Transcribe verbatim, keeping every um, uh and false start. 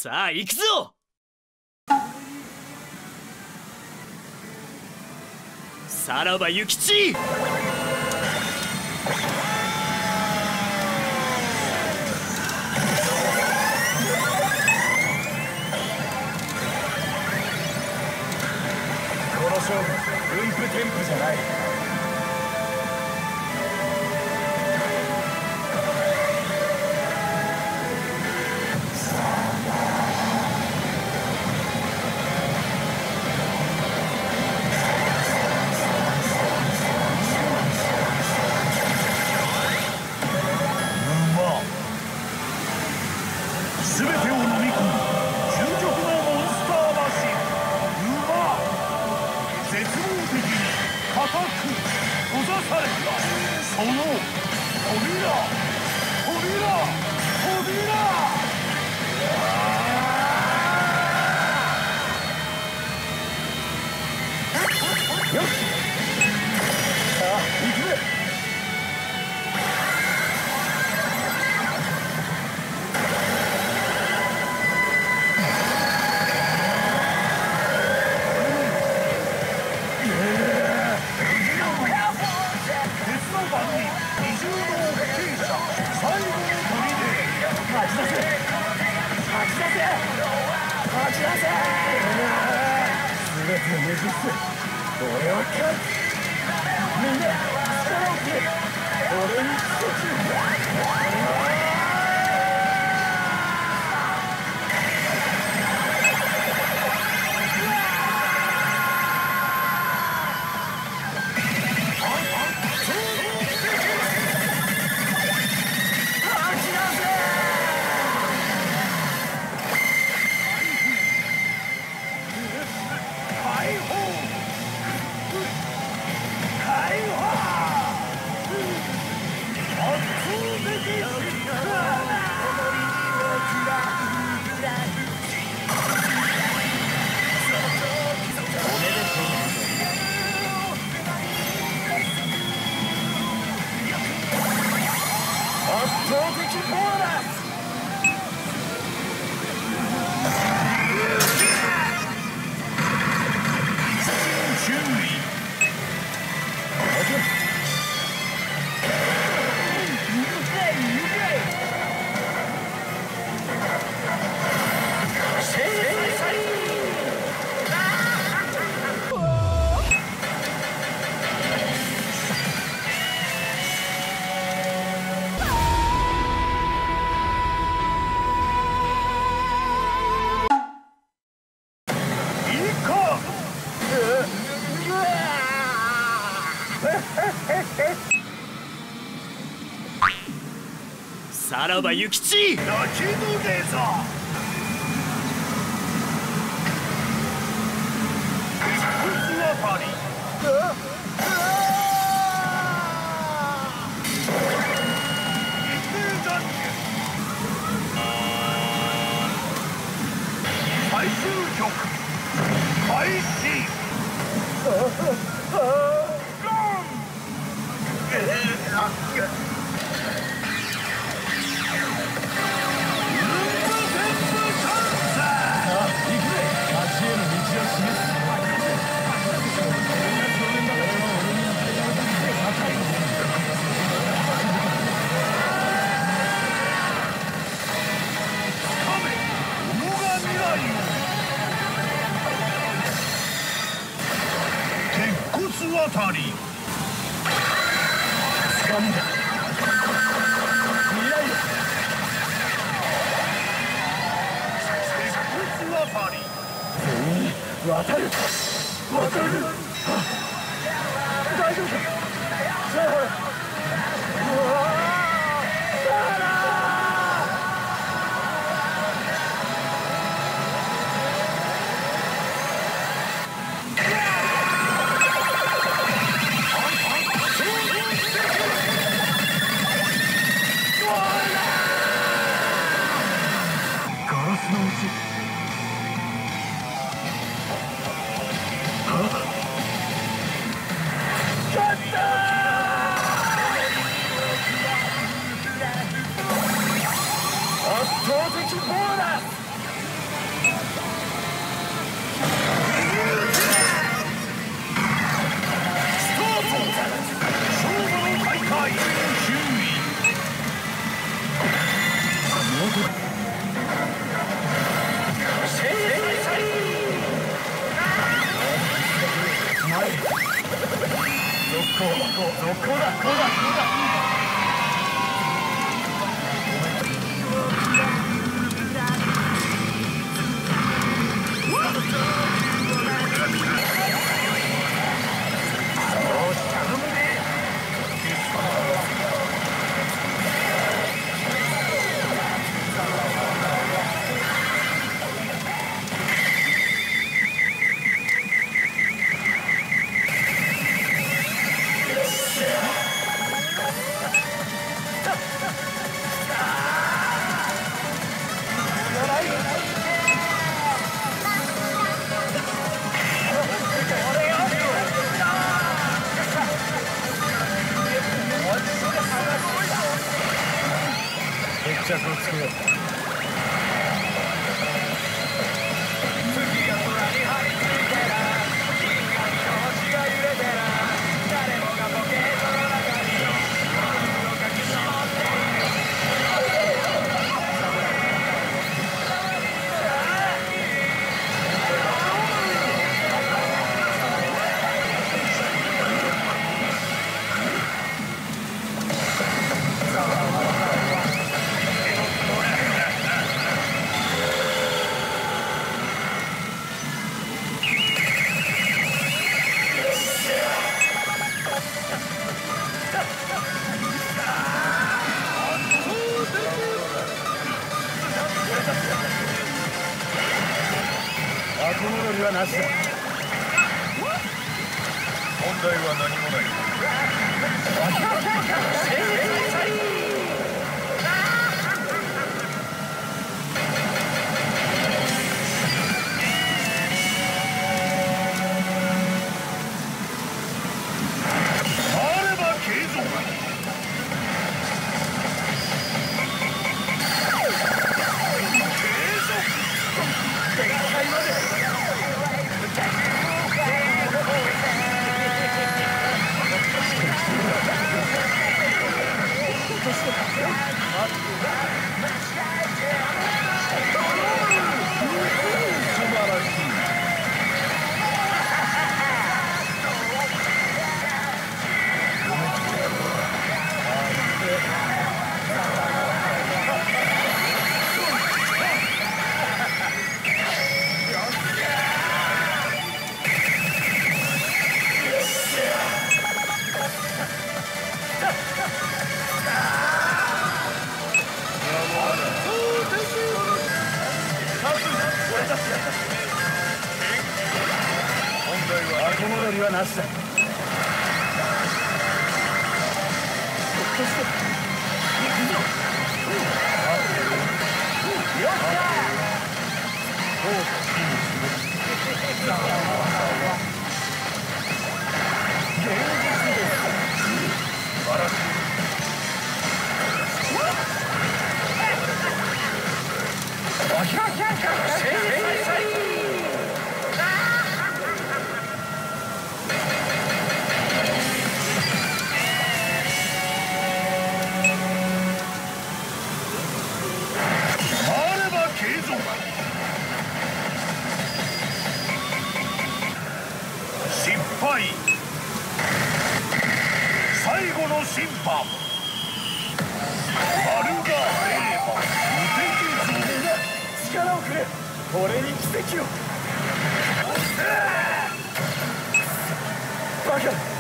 さあ行くぞ。さらば諭吉。 この勝負分布添付じゃない。全てを飲み込む究極のモンスターマシンウマ。絶望的に固く閉ざされたその扉扉扉。よし、さあ行くぜ。全てをねじ伏せ、俺は勝つ。みんな力をくれ。俺に一つ。圧倒的ボーナス。注意。 さらば諭吉。 泣きのレザー。一つ当たり。一定残留。最終局開始。あたり掴んだ未来よ。鉄骨あたり全員渡る渡る。大丈夫か。さあほら。うわー、さら勝ったー。 着をつけよう。後戻りはなしだ。問題は何もない。あれば継続。限界まで。後戻りはなしだ。失敗。最後の審判。丸があれば無敵ぞ。力をくれ。俺に奇跡を。バカ。